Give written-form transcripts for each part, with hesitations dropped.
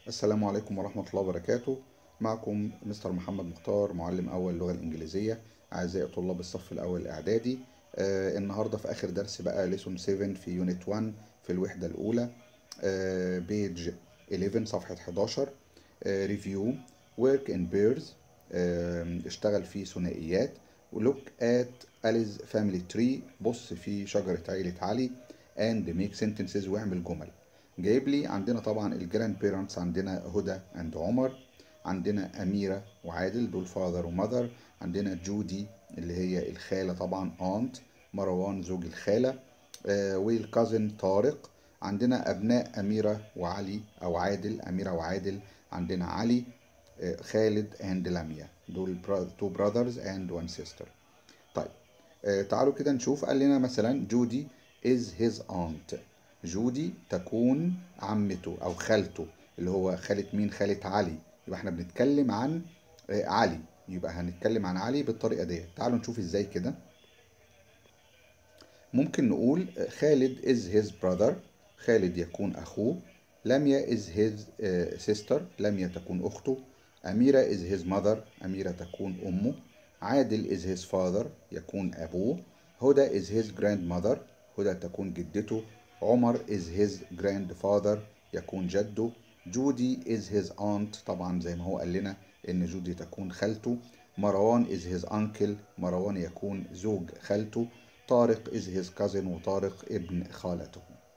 السلام عليكم ورحمة الله وبركاته. معكم مستر محمد مختار، معلم أول اللغة الإنجليزية. أعزائي طلاب الصف الأول الإعدادي، النهاردة في آخر درس بقى ليسون 7 في يونت 1 في الوحدة الأولى، بيج 11 صفحة 11. ريفيو work in pairs، اشتغل في ثنائيات. ولوك at Ali's family tree، بص في شجرة عيلة علي. and make sentences، واعمل جمل. جايب لي عندنا طبعا الجراند بيرنتس، عندنا هدى اند عمر، عندنا أميرة وعادل دول فاذر ومذر، عندنا جودي اللي هي الخالة طبعا aunt، مروان زوج الخالة، والكازن طارق. عندنا أبناء أميرة وعلي أو عادل، أميرة وعادل، عندنا علي، خالد and لميا، دول two brothers and one sister. طيب، تعالوا كده نشوف. قال لنا مثلا جودي is his aunt، جودي تكون عمته أو خالته، اللي هو خالة مين؟ خالة علي. يبقى احنا بنتكلم عن علي، يبقى هنتكلم عن علي بالطريقة دي. تعالوا نشوف ازاي كده. ممكن نقول خالد is his brother، خالد يكون أخوه. لميا is his sister، لميا تكون أخته. أميرة is his mother، أميرة تكون أمه. عادل is his father، يكون أبوه. هدى is his grandmother، هدى تكون جدته. عمر is his grandfather، يكون جده. جودي is his aunt، طبعا زي ما هو قال لنا إن جودي تكون خالته. مروان is his uncle، مروان يكون زوج خالته. طارق is his cousin، وطارق ابن خالته.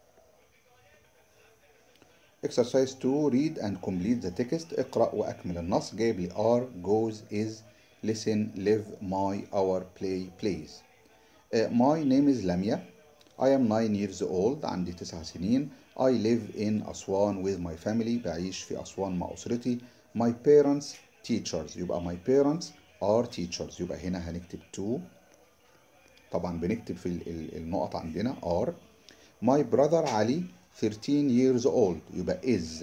Exercise 2 read and complete the text، اقرأ وأكمل النص. جايب لي are goes is listen live my our play plays. My name is لميا. I am 9 years old، عندي 9 سنين. I live in أسوان with my family، بعيش في أسوان مع أسرتي. My parents teachers، يبقى my parents are teachers، يبقى هنا هنكتب to، طبعا بنكتب في النقط عندنا are. My brother علي 13 years old، يبقى is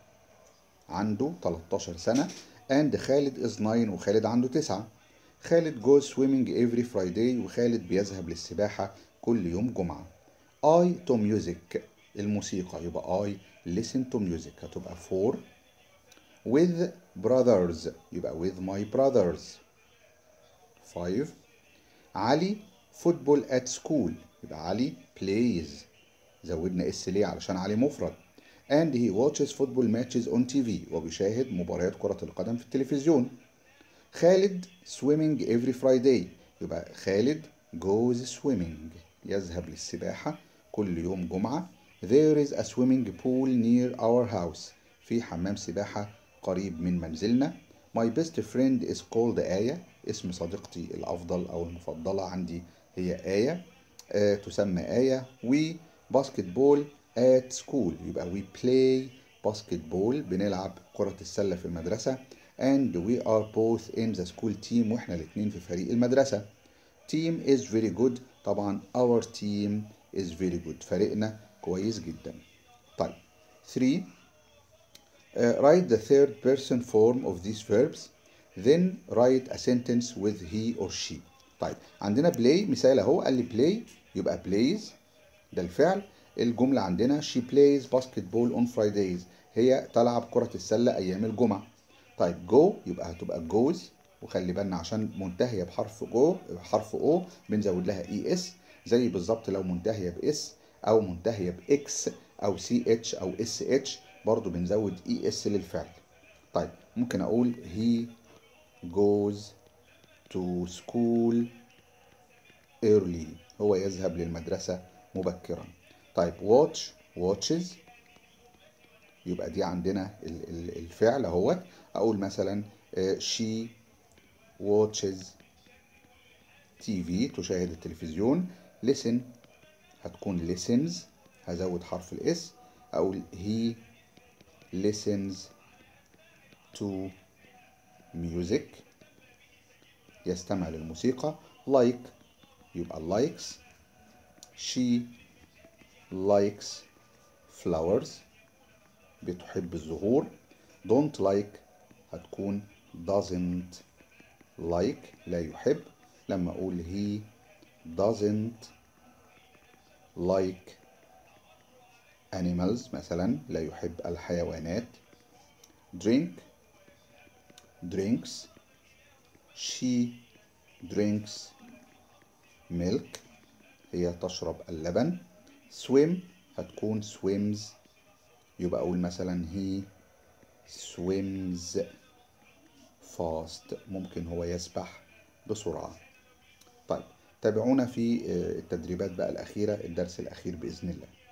عنده 13 سنة. and خالد is 9، وخالد عنده 9. خالد goes swimming every Friday، وخالد بيذهب للسباحة كل يوم جمعة. I to music، الموسيقى، يبقى I listen to music، هتبقى for. with brothers، يبقى with my brothers. 5. علي football at school، يبقى علي plays، زودنا اس ليه؟ علشان علي مفرد. and he watches football matches on TV، وبيشاهد مباريات كرة القدم في التلفزيون. خالد swimming every Friday، يبقى خالد goes swimming، يذهب للسباحة كل يوم جمعة. there is a swimming pool near our house، في حمام سباحة قريب من منزلنا. my best friend is called آية، اسم صديقتي الأفضل أو المفضلة عندي هي آية، تسمى آية. we basketball at school، يبقى we play basketball، بنلعب كرة السلة في المدرسة. and we are both in the school team، واحنا الاتنين في فريق المدرسة. team is very good، طبعا our team is very good، فريقنا كويس جدا. طيب 3. Write the third person form of these verbs، then write a sentence with he or she. طيب عندنا play مثال اهو، قال لي play يبقى plays، ده الفعل. الجملة عندنا she plays basketball on Fridays، هي تلعب كرة السلة أيام الجمعة. طيب go يبقى هتبقى goes، وخلي بالنا عشان منتهية بحرف حرف O بنزود لها ES، زي بالظبط لو منتهية بإس أو منتهية بإكس أو CH أو SH برضو بنزود ES للفعل. طيب ممكن أقول he goes to school early، هو يذهب للمدرسة مبكرا. طيب watch watches، يبقى دي عندنا الفعل اهوت. اقول مثلا she watches TV، تشاهد التلفزيون. listen هتكون listens، هزود حرف الاس. اقول he listens to music، يستمع للموسيقى. like يبقى likes. she likes flowers، بتحب الزهور. don't like هتكون doesn't like، لا يحب. لما أقول he doesn't like animals مثلا، لا يحب الحيوانات. drink drinks. She drinks milk، هي تشرب اللبن. swim هتكون swims، يبقى أقول مثلا he swims fast، ممكن هو يسبح بسرعة. طيب تابعونا في التدريبات بقى الأخيرة، الدرس الأخير بإذن الله.